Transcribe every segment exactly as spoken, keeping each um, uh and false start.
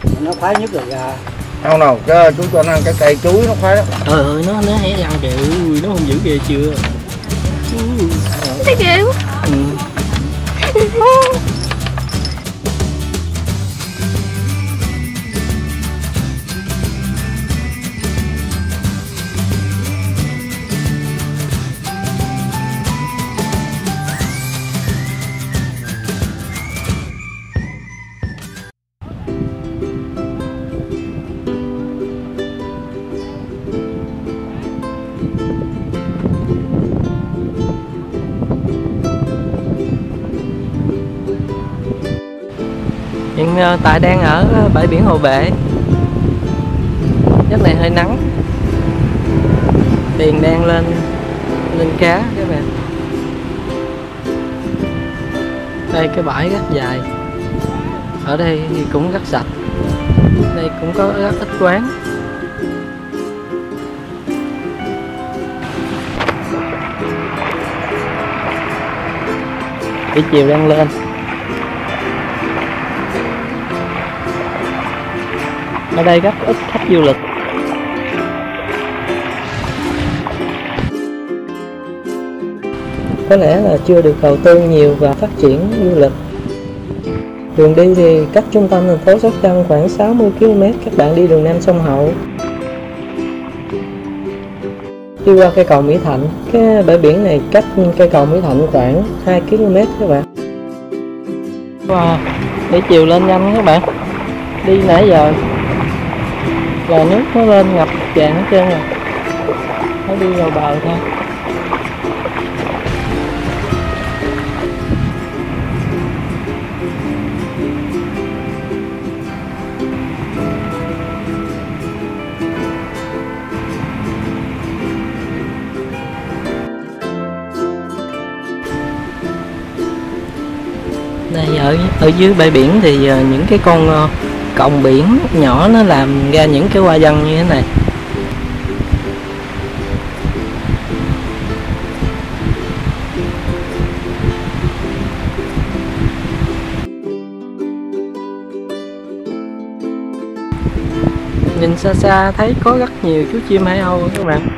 Nó khoái nhất là gà. Không nào, cái chú cho nó ăn cái cây chuối nó khoái lắm. Trời ơi, nó nó hé răng kìa, nó không giữ ghê chưa? Thấy ghê quá. Ừ. Hiện tại đang ở bãi biển Hồ Bệ. Giấc này hơi nắng. Tiền đang lên lên cá các bạn. Đây cái bãi rất dài. Ở đây thì cũng rất sạch. Đây cũng có rất ít quán. Buổi chiều đang lên. Ở đây rất ít khách du lịch. Có lẽ là chưa được đầu tư nhiều và phát triển du lịch. Đường đi thì cách trung tâm thành phố Sóc Trăng khoảng sáu mươi ki lô mét. Các bạn đi đường Nam Sông Hậu, đi qua cây cầu Mỹ Thạnh. Cái bãi biển này cách cây cầu Mỹ Thạnh khoảng hai ki lô mét các bạn. Wow, để chiều lên nhanh các bạn. Đi nãy giờ là nước nó lên ngập tràn hết trơn rồi. Nó đi vào bờ thôi. Đây ở ở dưới bãi biển thì những cái con còng biển nhỏ nó làm ra những cái hoa văn như thế này. Nhìn xa xa thấy có rất nhiều chú chim hải âu các bạn.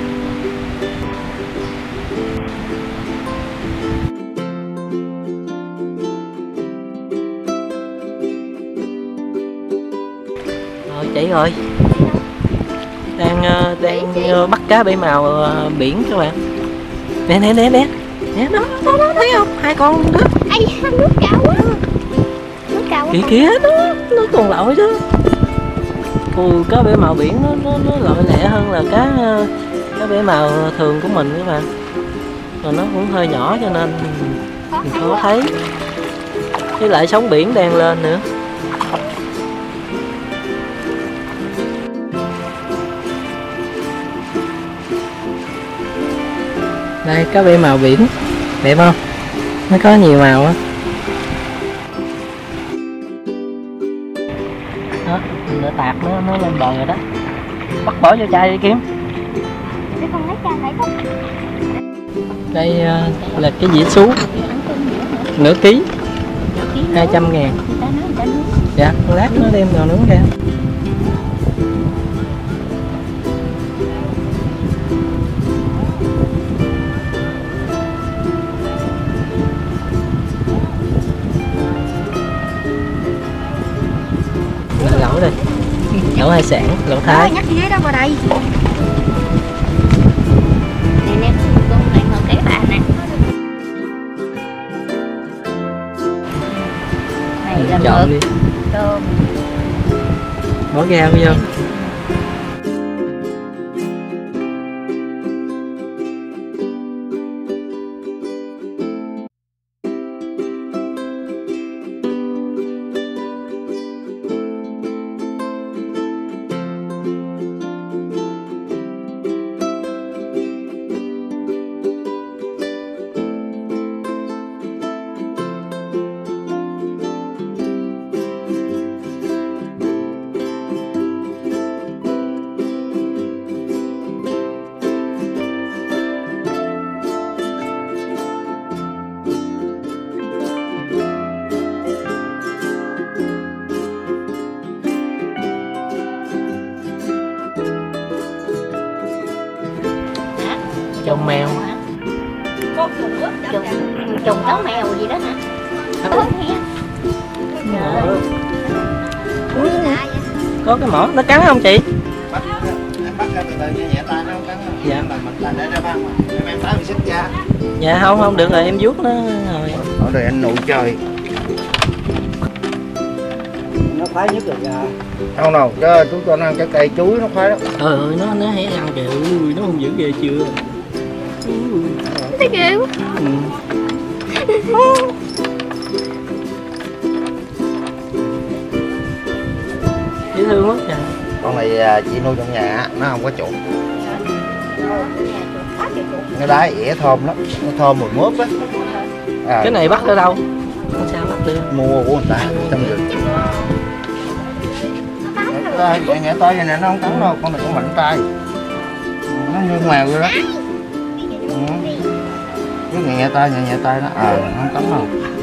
Chạy rồi, đang đang bắt cá bảy màu biển các bạn. Nè nè nè nè nè, đó đó đó, thấy không, hai con đó. Ai da, nước cao quá, nước cao quá. Kìa kìa, nó nó còn lội đó. Ồ, cá bảy màu biển nó nó nó lội lẹ hơn là cá cá bảy màu thường của mình các bạn. Rồi nó cũng hơi nhỏ cho nên mình khó thấy. Với lại sóng biển đang lên nữa. Đây cá bảy màu biển, đẹp không? Nó có nhiều màu á. Đó, mình đã tạt nó nó lên bờ rồi đó. Bắt bỏ vô chai đi Kiếm. Để con lấy chai lại con. Đây uh, là cái dĩa sú nửa ký, hai trăm ngàn. Dạ, lát nó đem vào nướng ra. Lẩu đây, lẩu hải sản, lẩu Thái. Nhắc ghế đó vào đây. Nè nè, con lại ngồi kế bà nè. Này là chọn đi. Tôm. Bỏ rau vô. Trồng mèo. Con trùng ướp trùng trùng táo mèo gì đó hả? Ướp hả? Ui, Có cái mỏ nó cắn không chị? Bắt em bắt ra từ từ nhẹ nhẹ tay nó không cắn đâu. Dạ. Là mình là để ra băng mà. Em em tới mình xích ra. Dạ không không được rồi em vuốt nó rồi. Ở đây anh nụ trời. Nó khoái nhất là gà. Không đâu, chứ chúng tôi ăn cái cây chuối nó khoái lắm. Trời ơi nó nó hé răng kìa. Ui, nó hung dữ ghê chưa? thấy ghê quá. Ừ. Dễ thương quá trời. Con này à, chị nuôi trong nhà á, nó không có chuột. Nó đá ỉa thơm lắm, nó thơm mùi mướp á. À, Cái này bắt ở đâu? Không sao bắt được. mua của người ta trong rừng. Tay, vậy nhẹ tay vậy nè, nó không cắn đâu, con này con mạnh tay. Nó như mèo vậy đó. Ừ. Cứ nhẹ nhẹ tay, nhẹ nhẹ tay nó, à, nó không cắn đâu.